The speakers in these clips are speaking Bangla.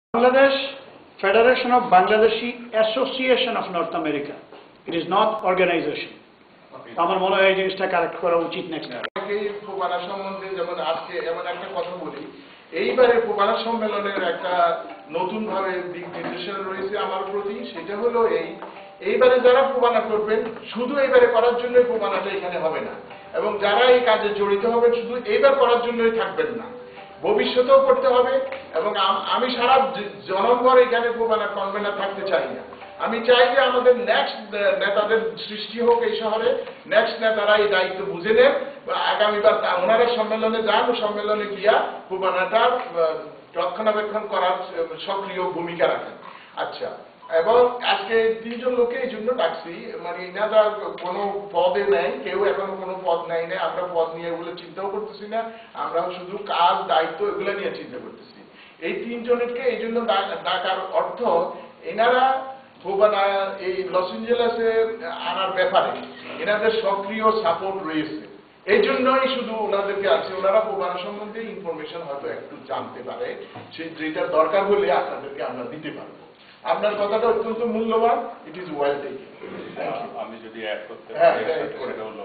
Bangladesh Federation of Bangladeshi Association of North America. It is not organization. আমার মনে হয় এই জিনিসটা কারেক্ট করা উচিত নেক্সট টাইম। ফোবানা সম্বন্ধে যেমন আজকে এমন একটা কথা বলি, এইবারে ফোবানা সম্মেলনের একটা নতুন ভাবে দিক নির্দেশনা রয়েছে আমার প্রতি, সেটা হলো এইবারে যারা ফোবানা করবেন শুধু এইবারে করার জন্যই ফোবানাটা এখানে হবে না, এবং যারা এই কাজে জড়িত হবেন শুধু এইবার করার জন্যই থাকবেন না, ভবিষ্যতেও করতে হবে। এবং আমি সারা জনগণ এখানে ফোবানা কনভেনার থাকতে চাই না। আমি চাই যে আমাদের নেক্সট নেতাদের সৃষ্টি হোক এই শহরে, নেক্সট নেতারা এই দায়িত্ব বুঝে নেন, আগামীবার ওনারা সম্মেলনে যান, সম্মেলনে গিয়া ফোবানাটা রক্ষণাবেক্ষণ করার সক্রিয় ভূমিকা রাখেন। আচ্ছা, এবং আজকে তিনজন লোকে এই জন্য ডাকছি, মানে এনারা কোনো পদে নেই, কেউ এখনো কোনো পদ নেই না, আমরা পদ নিয়ে এগুলো চিন্তাও করতেছি না, আমরা শুধু কাজ দায়িত্ব এগুলো নিয়ে চিন্তা করতেছি। এই তিনজনকে এই জন্য ডাকার অর্থ, এনারা ফোবানা এই লস এঞ্জেলেসে আনার ব্যাপারে এনাদের সক্রিয় সাপোর্ট রয়েছে, এই জন্যই শুধু ওনাদেরকে আছে। ওনারা ফোবানা সম্বন্ধে ইনফরমেশন হয়তো একটু জানতে পারে, সেই যেটার দরকার হলে আপনাদেরকে আমরা দিতে পারবো। আপনার কথাটা অত্যন্ত মূল্যবান, ইট ইজ ওয়েল টেকেন। আমি যদি অ্যাড করতে পারি, সেটা হলো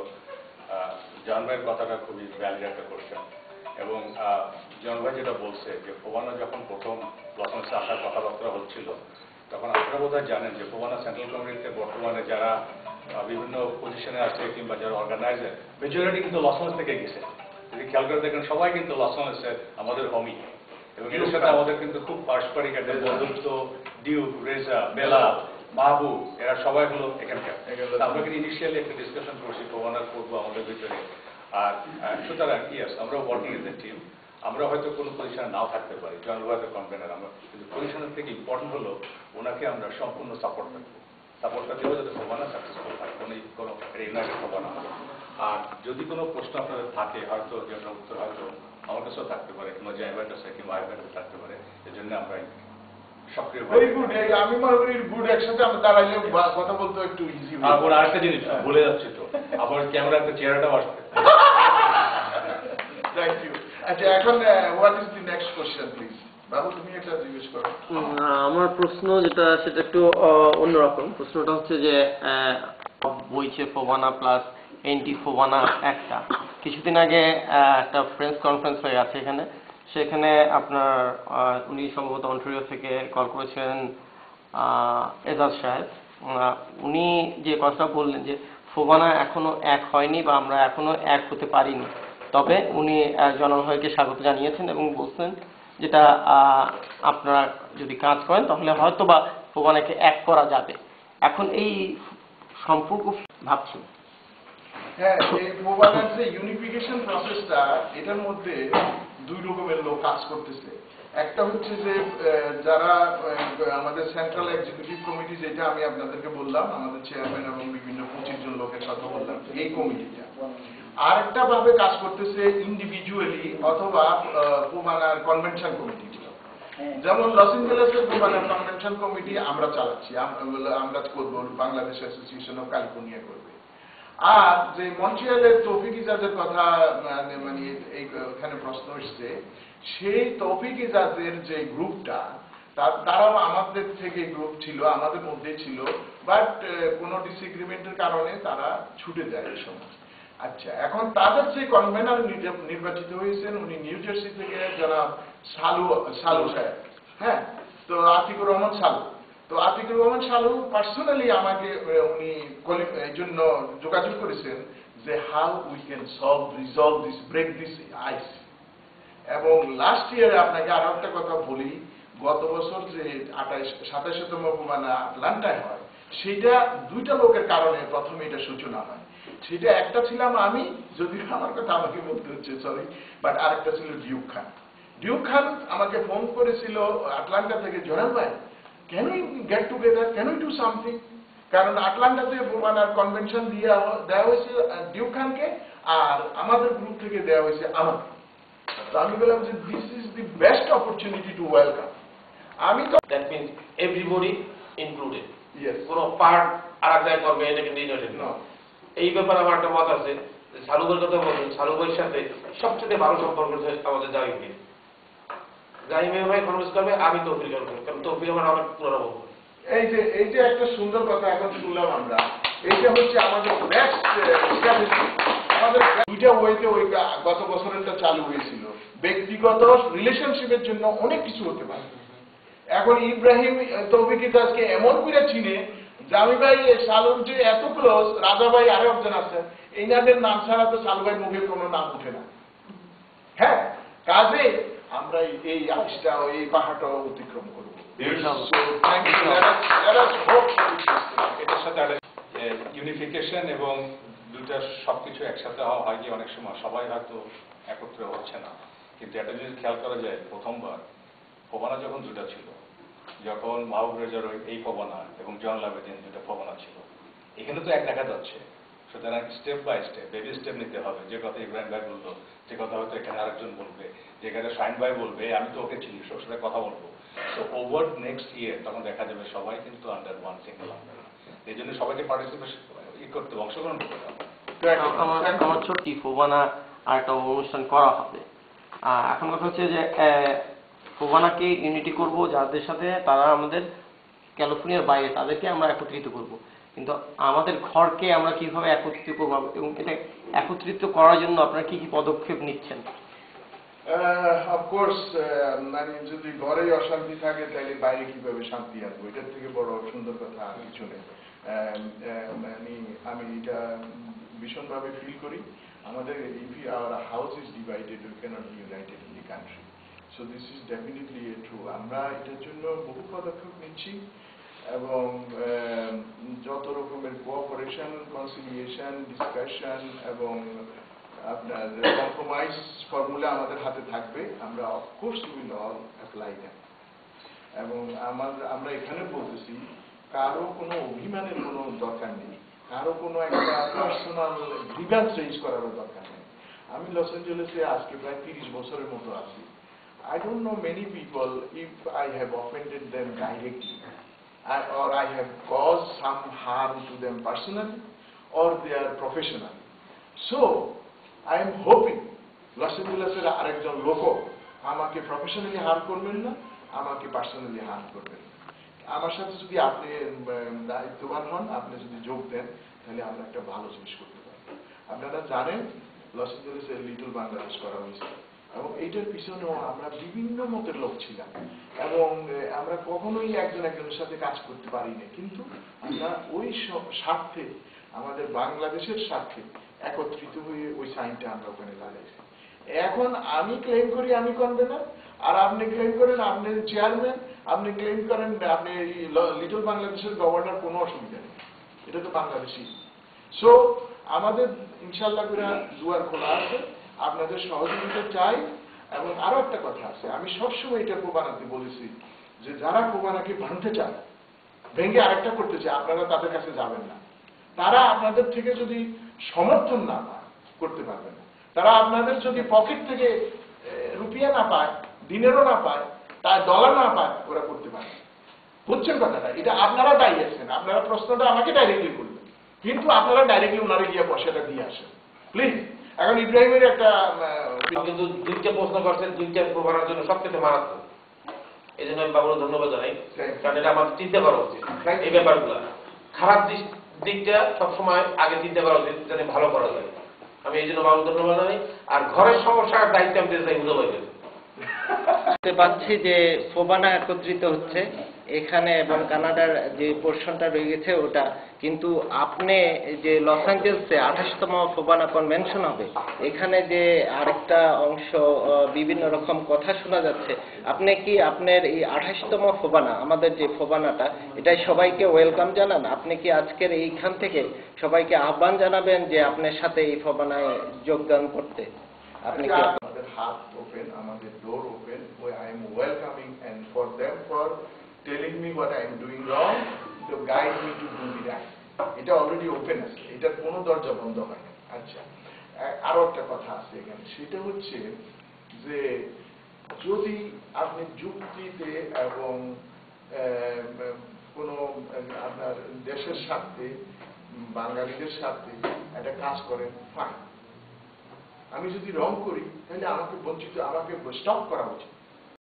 জন ভাইয়ের কথাটা খুবই ভ্যালিড একটা কোশ্চেন। এবং জন ভাই যেটা বলছে যে ফোবানা যখন প্রথম লস এঞ্জেলেসে আসার কথাবার্তা হচ্ছিল, তখন আপনারা বোধহয় জানেন যে ফোবানা সেন্ট্রাল কমিটিতে বর্তমানে যারা বিভিন্ন পজিশনে আছে কিংবা যারা অর্গানাইজার, মেজরিটি কিন্তু লস এঞ্জেলেস থেকে গেছে। যদি খেয়াল করে দেখেন, সবাই কিন্তু লস এঞ্জেলেসের আমাদের হোমি, এবং এর সাথে আমাদের কিন্তু খুব পারস্পরিক একটা বন্ধুত্ব। ডিউক, রেজা, বেলা, মাহবুব, এরা সবাই হলো এখানকার। আমরা কিন্তু ইনিশিয়ালি একটা ডিসকাশন করছি ফোবানার করবো আমাদের ভিতরে। আর সুতরাং ইয়েস, আমরা ওয়ার্কিং এজ এ টিম। আমরা হয়তো কোনো পজিশনে নাও থাকতে পারি, জেনারেল হয়তো কনভেনার আমরা, কিন্তু পজিশনের থেকে ইম্পর্টেন্ট হলো ওনাকে আমরা সম্পূর্ণ সাপোর্ট থাকবো, সাপোর্টটা দেবো যাতে ফোবানা সাকসেসফুল হয়, কোনো ইউনাইটেড ফোবানা হবে। আর যদি কোনো প্রশ্ন আপনাদের থাকে, হয়তো যে আপনার উত্তর হয়তো আমার কাছেও থাকতে পারে, কিংবা জায়গার কাছে কিংবা আইবার কাছে থাকতে পারে, এই জন্য আমরা সক্রিয়। ভেরি গুড, আমি মনে করি গুড, একসাথে আমরা দাঁড়াইলে কথা বলতে একটু ইজি হবে। আর আরেকটা জিনিস বলে যাচ্ছি তো, আবার ক্যামেরা একটা চেহারাটাও আসবে। Thank you. আচ্ছা, এখন what is the next question please? বাবু, তুমি একটা জিজ্ঞেস করো। আমার প্রশ্ন যেটা, সেটা একটু অন্যরকম। প্রশ্নটা হচ্ছে যে বইছে ফোবানা প্লাস এন্টি ফোবানা একটা, কিছুদিন আগে একটা প্রেস কনফারেন্স হয়ে আছে এখানে, সেখানে আপনার উনি সম্ভবত অন্টারিও থেকে কল করেছিলেন এজাজ সাহেব। উনি যে কথা বললেন যে ফোবানা এখনো এক হয়নি বা আমরা এখনো এক হতে পারিনি, তবে উনি জনগণকে স্বাগত জানিয়েছেন এবং বলছেন যেটা আপনারা যদি কাজ করেন তাহলে হয়তো বা ফোবানাকে এক করা যাবে। এখন এই সম্পর্ক ভাবছি। হ্যাঁ, এই ফোবানার যে ইউনিফিকেশন প্রসেসটা, এটার মধ্যে দুই রকমের লোক কাজ করতেছে। একটা হচ্ছে যে যারা আমাদের সেন্ট্রাল এক্সিকিউটিভ কমিটি, যেটা আমি আপনাদেরকে বললাম, আমাদের চেয়ারম্যান এবং বিভিন্ন 25 জন লোকের কথা বললাম, এই কমিটিটা। আরেকটা ভাবে কাজ করতেছে ইন্ডিভিজুয়ালি অথবা ফোবানার কনভেনশন কমিটিগুলো। যেমন লস এঞ্জেলেসের ফোবানার কনভেনশন কমিটি আমরা চালাচ্ছি, আমরা করবো, বাংলাদেশ অ্যাসোসিয়েশন অফ ক্যালিফোর্নিয়া করবে। আর যে মন্ট্রিয়ালের তৌফিক ইজাজের কথা মানে এখানে প্রশ্ন এসছে, সেই তৌফিক ইজাজের যে গ্রুপটা, তারাও আমাদের থেকে গ্রুপ ছিল, আমাদের মধ্যে ছিল, বাট কোনো ডিসএগ্রিমেন্টের কারণে তারা ছুটে যায় এই সময়। আচ্ছা, এখন তাদের যে কনভেনার নির্বাচিত হয়েছেন, উনি নিউ জার্সি থেকে জনাব সালু সাহেব, হ্যাঁ, তো আতিকুর রহমান সালু। তো আতিকুর রহমান সালু পার্সোনালি আমাকে উনি এই জন্য যোগাযোগ করেছেন যে how we can resolve this, break this ice. এবং লাস্ট ইয়ারে আপনাকে আরো একটা কথা বলি, গত বছর যে 27তম ফোবানা আটলান্টায় হয়, সেটা দুইটা লোকের কারণে প্রথমে এটা সূচনা হয়। সেটা একটা ছিলাম আমি, যদিও আমার কথা আমাকে বলতে হচ্ছে, সরি, বাট আরেকটা ছিল ডিউক খান। ডিউক খান আমাকে ফোন করেছিল আটলান্টা থেকে, জনাব ভাই, can we get together, can we do something? কারণ আটলান্টাতে ফোবানার কনভেনশন দেওয়া হয়েছে ডিউক খানকে, আর আমাদের গ্রুপ থেকে দেওয়া হয়েছে আমাকে। তো আমি বললাম যে this is the best opportunity to welcome. আমি তো that means everybody included, yes, কোনো পার্ট আর এক জায়গায় করবে এটা কিন্তু ইনক্লুডেড না। এই ব্যাপারে আমার একটা মত আছে, সালু ভাইয়ের কথা বলছেন, সালু ভাইয়ের সাথে সবচেয়ে ভালো সম্পর্ক আমাদের জাহিদ। জাহিমে ভাই কনভিন্স করবে, আমি তৌফিক করবো, কারণ তৌফিক আমার অনেক পুরনো। এই যে একটা সুন্দর কথা এখন শুনলাম আমরা, এইটা হচ্ছে আমাদের বেস্ট স্ট্র্যাটেজি। আমাদের দুইটা ওয়েতে ওই গত বছরেরটা চালু হয়েছিল। ব্যক্তিগত রিলেশনশিপের জন্য অনেক কিছু হতে পারে। এখন ইব্রাহিম তৌফিক আজকে এমন করে চিনে, জামি ভাই সালুর যে এত ক্লোজ, রাজা ভাই আরো একজন আছেন, এইনাদের নাম ছাড়া তো সালু ভাই মুখে কোনো নাম উঠে না। হ্যাঁ, কাজে আমরা এই আইসটা এই পাহাড়টা অতিক্রম করবো। এটার সাথে ইউনিফিকেশন এবং দুইটা সবকিছু একসাথে হওয়া হয় কি অনেক সময় সবাই হয়তো একত্রে হচ্ছে না, কিন্তু এটা যদি খেয়াল করা যায়, প্রথমবার ফোবানা যখন দুটা ছিল, যখন মাহবুব রেজার এই ফোবানা এবং জন লাভেদিন দুটা ফোবানা ছিল, এখানে তো এক দেখা যাচ্ছে। সুতরাং step by step baby step নিতে হবে। যে কথা ইব্রাহিম ভাই বললো, যে কথা হয়তো এখানে আরেকজন বলবে, যেখানে শাহিন ভাই বলবে, আমি তো ওকে চিনি, ওর সাথে কথা বলবো। তো ওভার নেক্সট ইয়ার তখন দেখা যাবে সবাই কিন্তু আন্ডার ওয়ান সিঙ্গেল আমব্রেলা। এই জন্য সবাইকে পার্টিসিপেট করতে, অংশগ্রহণ করতে হবে। আমার ছোট্ট ফোবানা আর একটা অনুষ্ঠান করা হবে। এখন কথা হচ্ছে যে ফোবানাকে ইউনিটি করব যাদের সাথে, তারা আমাদের ক্যালিফোর্নিয়ার বাইরে, তাদেরকে আমরা একত্রিত করব। কিন্তু আমাদের ঘরকে আমরা কিভাবে একত্রিত করবো এবং এটা একত্রিত করার জন্য আপনারা কি কি পদক্ষেপ নিচ্ছেন? অফকোর্স, মানে যদি ঘরে অশান্তি থাকে তাহলে বাইরে কিভাবে শান্তি আসবো, এটার থেকে বড় সুন্দর কথা আর কিছু নেই। আমি এটা ভীষণভাবে ফিল করি। আমাদের our house is divided, we cannot be united in the country. So this is definitely true. আমরা এটার জন্য বহু পদক্ষেপ নিচ্ছি এবং যত রকমের কোঅপারেশন, কনসিলিয়েশন, ডিসকাশন এবং আপনার কম্প্রোমাইজ ফর্মুলা আমাদের হাতে থাকবে। আমরা of course will all apply them. এবং আমরা এখানে বলতেছি, কারো কোনো অভিমানের কোনো দরকার নেই, কারো কোনো একটা পার্সোনাল গ্রিভেন্স রেজ করারও দরকার নেই। আমি লস অ্যাঞ্জেলেসে আজকে প্রায় 30 বছরের মতো আছি। I don't know many people if I have offended them directly or I have caused some harm to them personally or their professionally. So I am hoping Los অ্যাঞ্জেলেসের আরেকজন লোকও আমাকে প্রফেশনালি হার্ম করবেন না, আমাকে পার্সোনালি হার্ম করবেন না। আমার সাথে যদি আপনি দায়িত্ববান হন, আপনি যদি যোগ দেন, তাহলে আমরা একটা ভালো জিনিস করতে পারি। আপনারা জানেন লস অ্যাঞ্জেলেসে লিটল বাংলাদেশ করা হয়েছে এবং এইটার পিছনেও আমরা বিভিন্ন মতের লোক ছিলাম এবং আমরা কখনোই একজনের সাথে কাজ করতে পারিনি, কিন্তু আমরা ওই স্বার্থে, আমাদের বাংলাদেশের স্বার্থে একত্রিত হয়ে ওই সাইনটা আমরা ওখানে লাগাইছি। এখন আমি ক্লেম করি আমি কনভেনার, আর আপনি ক্লেম করেন আপনি চেয়ারম্যান, আপনি ক্লেম করেন আপনি লিটল বাংলাদেশের গভর্নর, কোনো অসুবিধা নেই, এটা তো বাংলাদেশি। সো আমাদের ইনশাল্লাহ করে দুয়ার খোলা আছে, আপনাদের সহযোগিতা চাই। এবং আরো একটা কথা আছে, আমি সবসময় এটা ফোবানাতে বলেছি যে যারা ফোবানাকে ভাঙতে চায়, ভেঙে আরেকটা করতে চায়, আপনারা তাদের কাছে যাবেন না। তারা আপনাদের থেকে যদি সমর্থন না পায়, করতে পারবেন না। তারা আপনাদের যদি পকেট থেকে রুপিয়া না পায়, দিনেরও না পায়, তার ডলার না পায়, ওরা করতে পারে। বুঝছেন কথাটা? এটা আপনারা দায়ী আছেন, আপনারা প্রশ্নটা আমাকে ডাইরেক্টলি করবেন, কিন্তু আপনারা ডাইরেক্টলি ওনারে গিয়ে পয়সাটা দিয়ে আসেন প্লিজ। এখন ইব্রাহিমের একটা কিন্তু দুইটা প্রশ্ন করছেন, দুইটা প্রমাণের জন্য সবচেয়ে মারাত্মক। এই জন্য আমি বাবুর ধন্যবাদ জানাই, কারণ এটা আমার চিন্তা করা উচিত। এই ব্যাপারগুলো খারাপ দিকটা সবসময় আগে চিন্তা করা উচিত, যাতে ভালো করা যায়। আমি এই জন্য বাবুর ধন্যবাদ জানাই। আর ঘরের সমস্যার দায়িত্ব আমি দিতে চাই হুদা ভাইকে। দেখতে পাচ্ছি যে ফোবানা একত্রিত হচ্ছে এখানে এবং কানাডার যে পোর্শনটা রয়ে গেছে ওটা, কিন্তু আপনি যে লস অ্যাঞ্জেলসে 28তম ফোবানা কনভেনশন হবে, এখানে যে আরেকটা অংশ বিভিন্ন রকম কথা শোনা যাচ্ছে, আপনি কি আপনার এই 28তম ফোবানা, আমাদের যে ফোবানাটা, এটাই সবাইকে ওয়েলকাম জানান? আপনি কি আজকের এইখান থেকে সবাইকে আহ্বান জানাবেন যে আপনার সাথে এই ফোবানায় যোগদান করতে? আপনি কি আমাদের হাত ওপেন, আমাদের door open, I am welcoming and for them for telling me what I am doing wrong to guide me to do the right. এটা অলরেডি ওপেন আছে, এটার কোনো দরজা বন্ধ হয় না। আচ্ছা, আরো একটা কথা আছে এখানে, সেটা হচ্ছে যে যদি আপনি যুক্তিতে এবং কোনো আপনার দেশের স্বার্থে, বাঙালিদের স্বার্থে একটা কাজ করেন, ফাইন। আমি যদি রং করি তাহলে আমাকে বঞ্চিত, আমাকে স্টপ করা উচিত।